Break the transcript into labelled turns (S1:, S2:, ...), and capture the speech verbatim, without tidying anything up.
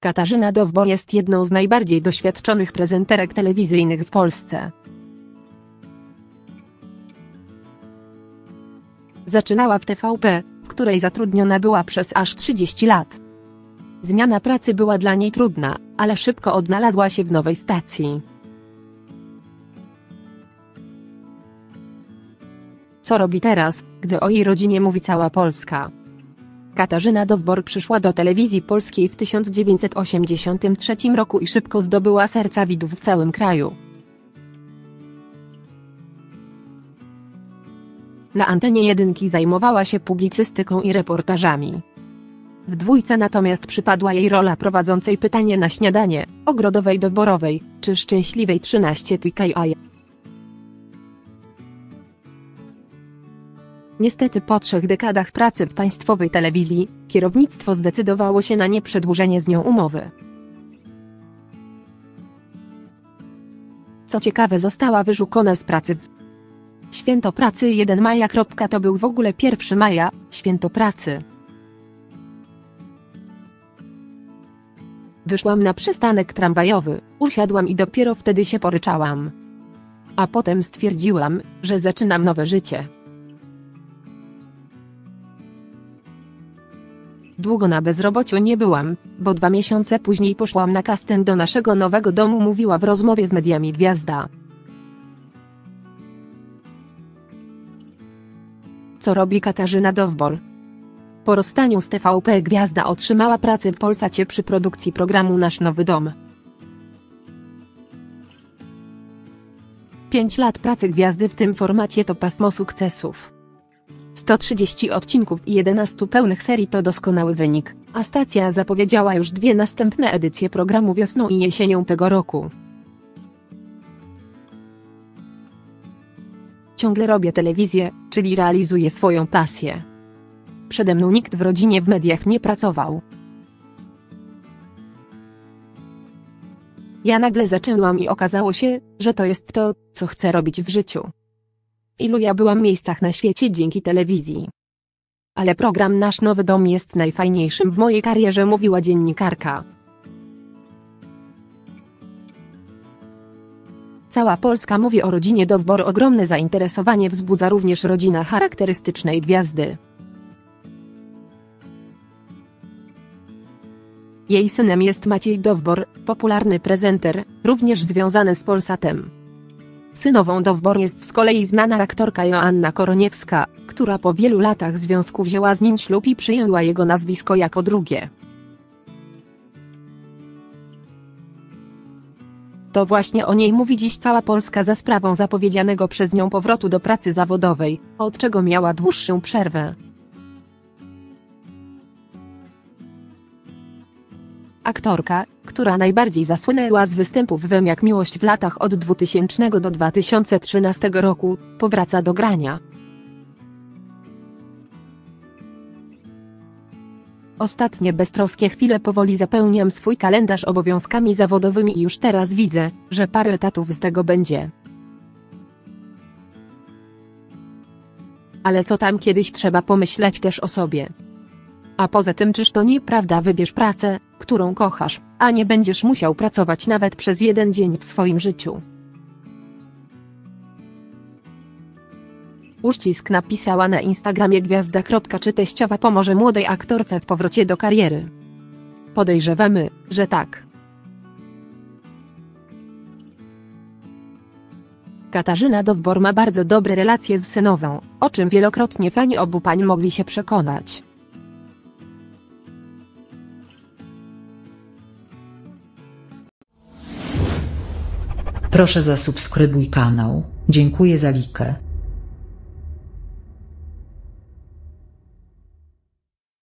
S1: Katarzyna Dowbor jest jedną z najbardziej doświadczonych prezenterek telewizyjnych w Polsce. Zaczynała w T V P, w której zatrudniona była przez aż trzydzieści lat. Zmiana pracy była dla niej trudna, ale szybko odnalazła się w nowej stacji. Co robi teraz, gdy o jej rodzinie mówi cała Polska? Katarzyna Dowbor przyszła do telewizji polskiej w tysiąc dziewięćset osiemdziesiątym trzecim roku i szybko zdobyła serca widzów w całym kraju. Na antenie jedynki zajmowała się publicystyką i reportażami. W dwójce natomiast przypadła jej rola prowadzącej pytanie na śniadanie, Ogrodowej Dowborowej, czy Szczęśliwej trzynaście T K I. Niestety po trzech dekadach pracy w państwowej telewizji, kierownictwo zdecydowało się na nieprzedłużenie z nią umowy. Co ciekawe, została wyrzucona z pracy w Święto Pracy pierwszego maja. To był w ogóle pierwszego maja, Święto Pracy. Wyszłam na przystanek tramwajowy, usiadłam i dopiero wtedy się poryczałam. A potem stwierdziłam, że zaczynam nowe życie. Długo na bezrobociu nie byłam, bo dwa miesiące później poszłam na casting do naszego nowego domu, mówiła w rozmowie z mediami gwiazda. Co robi Katarzyna Dowbor? Po rozstaniu z T V P gwiazda otrzymała pracę w Polsacie przy produkcji programu Nasz Nowy Dom. Pięć lat pracy gwiazdy w tym formacie to pasmo sukcesów. sto trzydzieści odcinków i jedenaście pełnych serii to doskonały wynik, a stacja zapowiedziała już dwie następne edycje programu wiosną i jesienią tego roku. Ciągle robię telewizję, czyli realizuję swoją pasję. Przede mną nikt w rodzinie w mediach nie pracował. Ja nagle zaczęłam i okazało się, że to jest to, co chcę robić w życiu. Ilu ja byłam miejscach na świecie dzięki telewizji. Ale program Nasz Nowy Dom jest najfajniejszym w mojej karierze, mówiła dziennikarka. Cała Polska mówi o rodzinie Dowbor. Ogromne zainteresowanie wzbudza również rodzina charakterystycznej gwiazdy. Jej synem jest Maciej Dowbor, popularny prezenter, również związany z Polsatem. Synową Dowbor jest z kolei znana aktorka Joanna Koroniewska, która po wielu latach związku wzięła z nim ślub i przyjęła jego nazwisko jako drugie. To właśnie o niej mówi dziś cała Polska za sprawą zapowiedzianego przez nią powrotu do pracy zawodowej, od czego miała dłuższą przerwę. Aktorka, która najbardziej zasłynęła z występów w M jak Miłość w latach od dwutysięcznego do dwa tysiące trzynastego roku, powraca do grania. Ostatnie beztroskie chwile powoli zapełniam swój kalendarz obowiązkami zawodowymi i już teraz widzę, że parę etatów z tego będzie. Ale co tam, kiedyś trzeba pomyśleć też o sobie. A poza tym, czyż to nieprawda? Wybierz pracę, którą kochasz, a nie będziesz musiał pracować nawet przez jeden dzień w swoim życiu. Uścisk napisała na Instagramie gwiazda. Czy teściowa pomoże młodej aktorce w powrocie do kariery? Podejrzewamy, że tak. Katarzyna Dowbor ma bardzo dobre relacje z synową, o czym wielokrotnie fani obu pań mogli się przekonać.
S2: Proszę zasubskrybuj kanał, dziękuję za likę.